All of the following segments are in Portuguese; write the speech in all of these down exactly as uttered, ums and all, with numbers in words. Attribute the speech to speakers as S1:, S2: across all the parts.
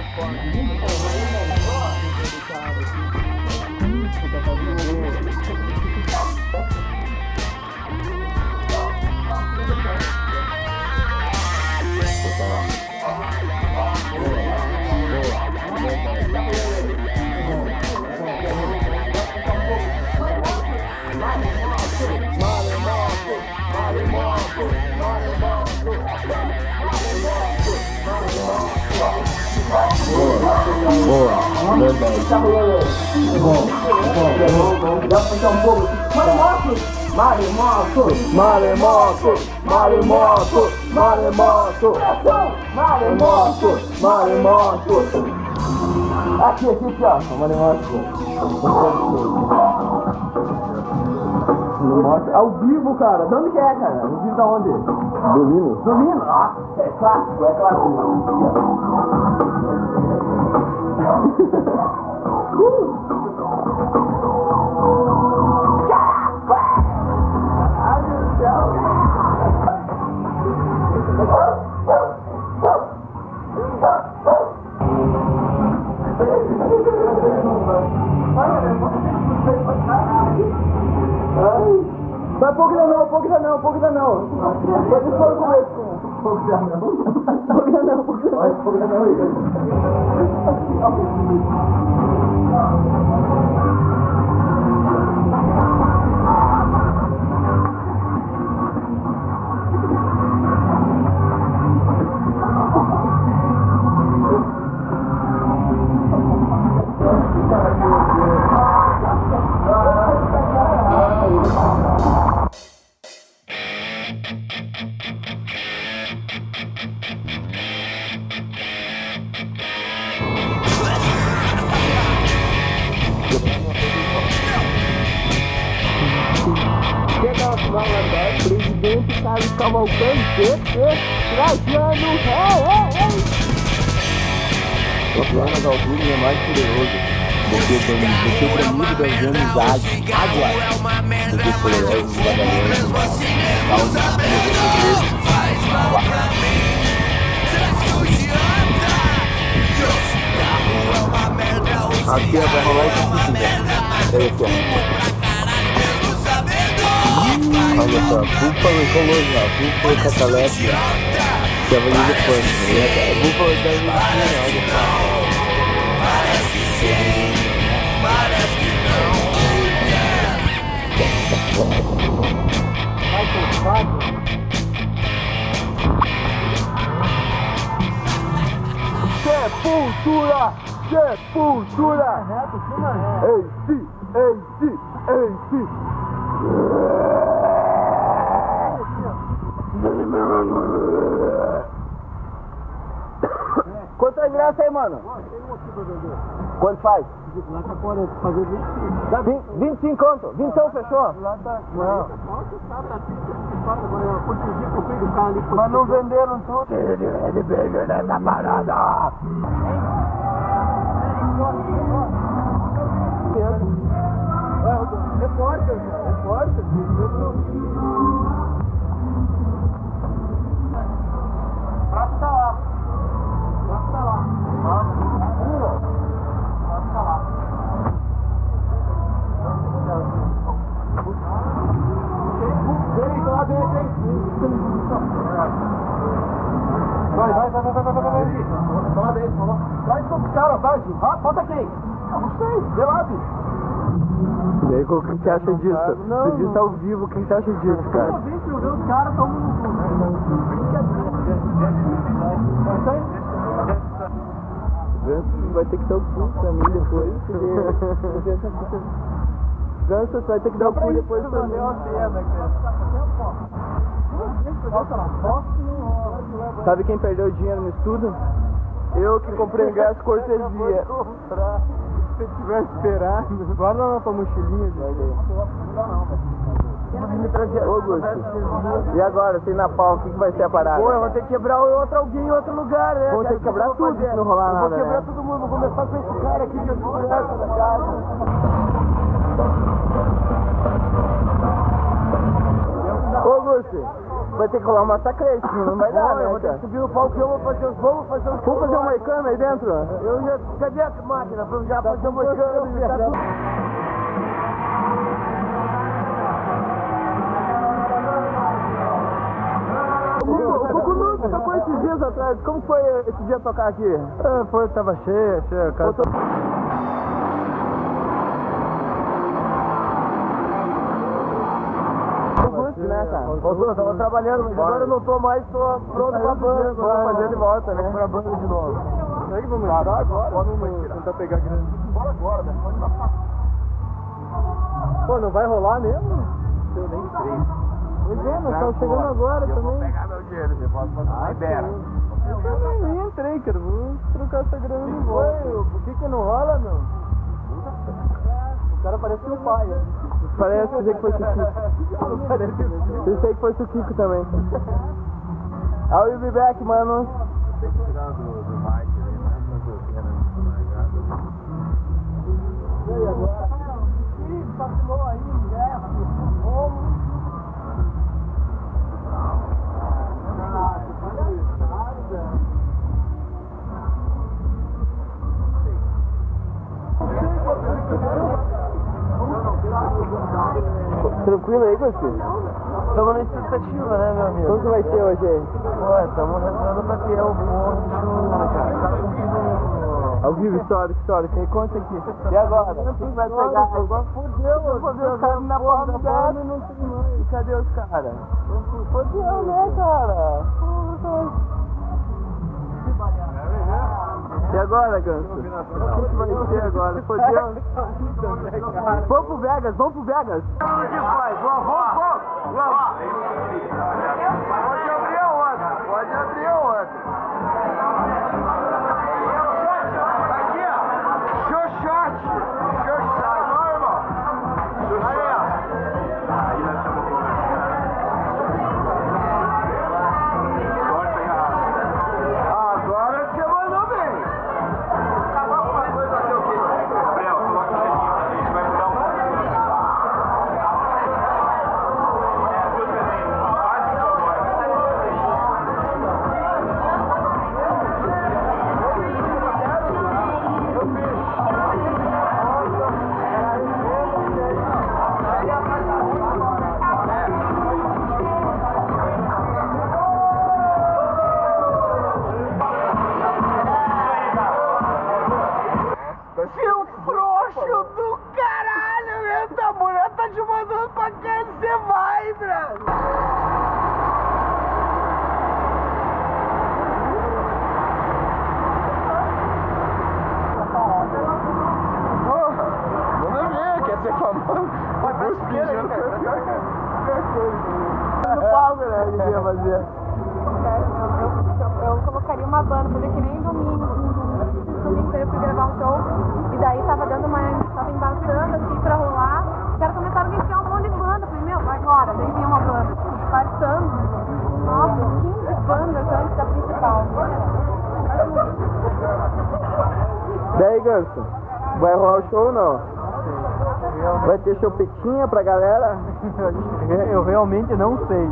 S1: Boa, verdade. Bom, bom, dá pra puxar um pouco. Maremoto, maremoto, maremoto, maremoto, maremoto, maremoto. Aqui, aqui, aqui, ó, maremoto. Maremoto, ao vivo, cara. De onde que é, cara? Ao vivo da onde? Domino. Domino? Ah, é clássico, é clássico. Vai pouco ainda não, pouco ainda não, pouco ainda não. Pode ir fora com esse. Pouco ainda não. Pouco ainda não, pouco ainda não. Pouco ainda não. Presidente Carlos Cavalcante e Trajano Rei! O plano da altura é mais poderoso do que o bramido das amizades. Água! Do que o poderoso dos vagalumes. Aqui vai rolar isso aqui, velho. É isso, ó. Olha só, búfalo colosal, búfalo catalepsia, que é a valida depois, búfalo da Argentina, olha só. Parece que sim, parece que não. Sepultura, sepultura. Ei, si, ei, si, ei, si. Quanto é ingresso aí, mano? Quanto faz?
S2: Lá tá fora, fazer vinte e cinco.
S1: Dá vinte e cinco conto? vinte fechou?
S2: Lá tá. Não.
S1: Mas não venderam tudo. Ele veio nessa parada.
S2: É forte, é forte. Prato tá lá. Prato tá lá. Prato tá lá. Vem, lá vem, vem. Vai, vai, vai, vai, vai, vai, vai, vai. Fala dele, fala. Traz pro cara, tá, Gil? Ah, falta quem? Eu não sei, vê lá, bicho.
S1: E aí, o que você acha disso?
S2: Não,
S1: Você disse ao vivo, o que você acha disso, cara?
S2: Toda vez que eu ver os caras, tão muito.
S1: Vai ter que dar o cu pra mim depois. Ganso, você vai ter que dar o cu depois pra mim. Sabe quem perdeu dinheiro no estudo? Eu que comprei ingresso cortesia. Se tiver esperado, guarda na tua mochilinha, velho. Ô, Gusto, e agora, sem na pau, o que, que vai ser a parada?
S2: Pô, eu vou ter que quebrar outro alguém em outro lugar, né?
S1: Vou ter que quebrar tudo se não rolar nada,
S2: Vou quebrar
S1: né?
S2: todo mundo, vou começar com esse cara aqui que eu tô segurança da casa.
S1: Ô, Gusto, Vai ter que rolar uma sacrete, não vai dar, né?
S2: Eu vou ter que subir no palco e eu vou fazer os vamos fazer os
S1: Vamos fazer uma moicano aí dentro?
S2: Eu já. Cadê a máquina? Vamos já fazer uma moicano. Tá tudo.
S1: O Cucu tocou esses dias atrás, como foi esse dia tocar aqui?
S2: É, foi, tava cheia, cheia, cara.
S1: Né, cara?
S2: Eu tava trabalhando, mas agora eu não tô mais, tô pronto pra banda.
S1: Vamos fazer de volta, né?
S2: Pra banda de novo.
S1: Será que vamos entrar agora? Vamos tentar pegar grana.
S2: Bora agora, né? Pode passar.
S1: Pô, não vai rolar mesmo? Eu nem sei. Pois é, nós estamos chegando agora também.
S2: Eu vou pegar meu dinheiro, você pode fazer. Libera.
S1: Eu nem entrei, cara. Vou trocar essa grana de volta.
S2: Por que que não rola, meu?
S1: O cara parece o pai. Parece, pensei que fosse o Kiko. Pensei que fosse o Kiko também. I'll will be back, mano.
S2: Tem que tirar do, do mic ali, mais uma coisinha, né?
S1: E aí, agora? Ih, passou aí, guerra, como? Tranquilo aí, Gostinho?
S2: Estamos na expectativa, né, meu amigo?
S1: Como que vai ser hoje aí?
S2: Ué, estamos rezando pra ter o ponto, cara.
S1: Ao vivo, histórico, histórico. Aí conta aqui.
S2: E agora? Quem vai pegar?
S1: Agora fodeu, mano.
S2: Fodeu os caras na porta da
S1: e não tem mais.
S2: E cadê os caras?
S1: Fodeu, né, cara? E agora, Ganso? O que vai ser agora? Fodeu? Vamos pro Vegas, vamos pro Vegas.
S2: Onde faz? Vamos, vamos, vamos. Pode abrir a outra, pode abrir a outra. Aqui, ó. Xoxote. Xoxote. Não, irmão. Aí, ó. Aí nós estamos conversando. Agora você mandou bem. Acabar com uma coisa, fazer o quê? Gabriel, coloca o cheirinho pra gente, vai mudar um pouco. Seu frouxo do caralho, meu! Tua mulher tá te mandando pra cá, você vai, brother! Manda ver, quer ser famoso? Vai pro espinho,
S1: No palco, né? O que ia fazer?
S3: Eu, eu colocaria uma banda, fazer que nem domingo. Domingo inteiro eu fui gravar um show. E daí tava dando uma. Tava embaçando assim pra rolar. Os caras começaram a enfiar um monte de banda. Falei, meu, vai embora. Daí vinha uma banda. Passando. Nossa, quinze bandas antes da principal.
S1: Daí, Ganso, vai rolar o show ou não? Vai ter chopetinha pra galera?
S2: Eu realmente não sei.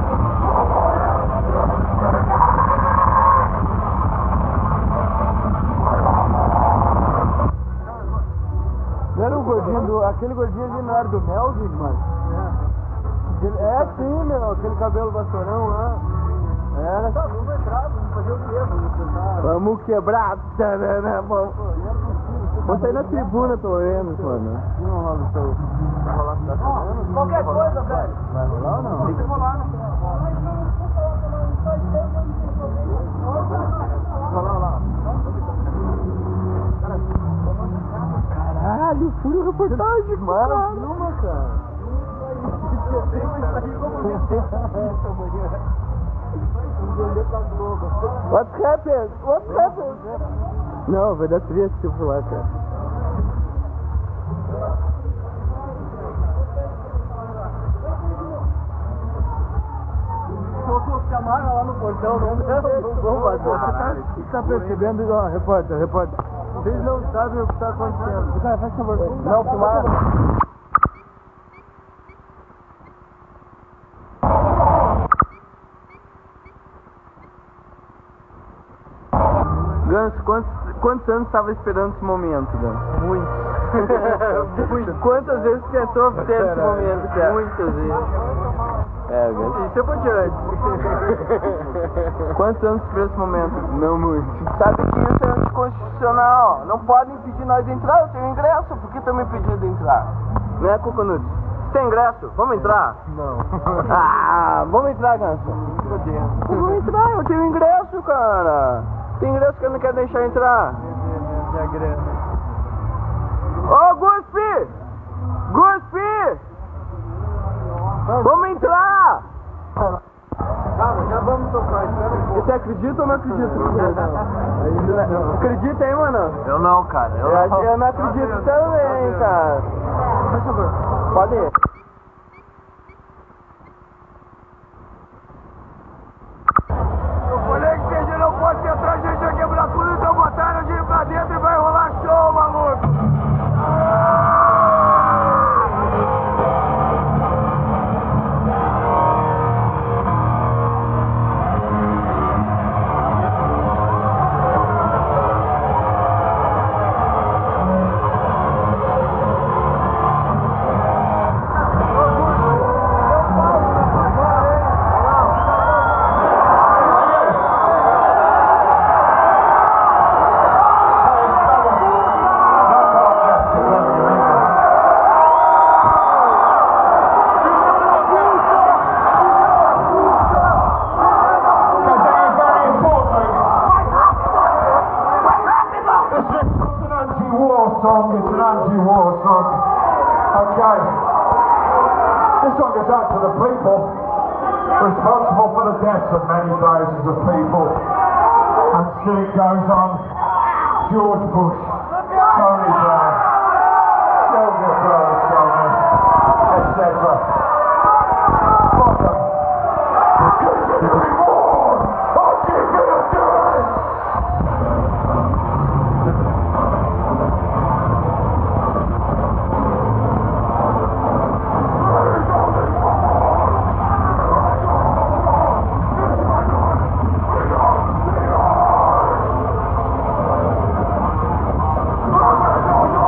S1: Não era o gordinho do... Aquele gordinho ali não era do Melvin, mano? É. É sim, meu, aquele cabelo vassourão lá. Era. Tá, vamos entrar, vamos fazer o quê? Vamos tentar... Vamos quebrar, né, vamos... Vamos sair na tribuna, tô vendo, mano. Não rola o show. Vai rolar, tá sabendo?
S2: Qualquer coisa, velho.
S1: Vai rolar ou não?
S2: Tem que rolar, né?
S1: Vai lá, lá. Caralho, furo reportagem, mano. Filma, cara. What happened? What happened? Não, vai dar triste se eu for lá, cara.
S2: Chamaram lá no portão, não vamos fazer.
S1: O que tá percebendo? Ó, repórter, repórter. Vocês não sabem o que tá acontecendo. Cara, faz favor. Não, filmar. Ganso, quantos, quantos anos estava esperando esse momento, Ganso?
S2: Muito. Muito.
S1: Quantas vezes pensou ter esse momento, cara?
S2: Muitas vezes.
S1: É, Ganso.
S2: Isso é por diante.
S1: Quantos anos esperou esse momento?
S2: Não muito.
S1: Sabe que isso é anticonstitucional. Não podem impedir nós de entrar. Eu tenho ingresso. Por que estão me impedindo de entrar? Né, Cucunuts? Você tem ingresso? Vamos entrar?
S2: Não.
S1: Ah, vamos entrar, Ganso. Vamos entrar, eu tenho ingresso, cara. Tem ingresso que eu não quero deixar entrar.
S2: Minha grana.
S1: Ô, Guspi! Guspi! Vamos entrar!
S2: Calma, já vamos tocar, espera um pouco.
S1: Você acredita ou não acredita?
S2: Ainda não.
S1: Acredita, hein, mano?
S2: Eu não, cara. Eu,
S1: Eu,
S2: não.
S1: eu não acredito também, cara.
S2: Por favor.
S1: Pode ir.
S2: Eu falei que a gente não pode entrar, a gente vai quebrar tudo, então botaram a gente pra dentro e vai rolar show, maluco.
S4: Song, it's an anti-war song. Okay. This song goes out to the people responsible for the deaths of many thousands of people. And still it goes on. George Bush, Tony Blair, Sylvia Berlusconi, et cetera. Fuck them. Because you're doing more. What you gonna do? Oh, my God.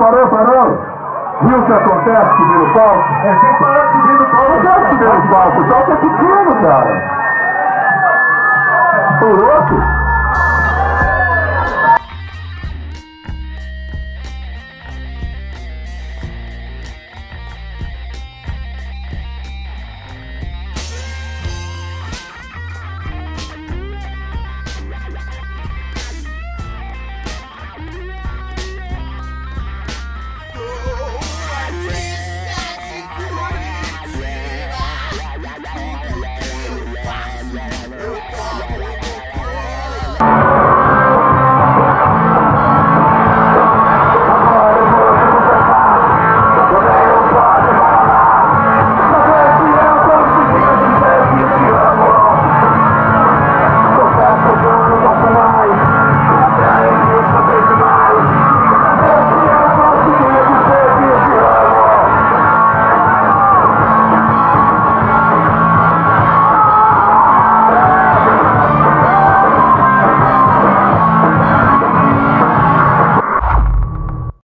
S4: parou, parou. Viu o que acontece subir no palco? É, tem que parar de subir no palco. Não quero subir no palco, o palco é pequeno, cara. Tô louco.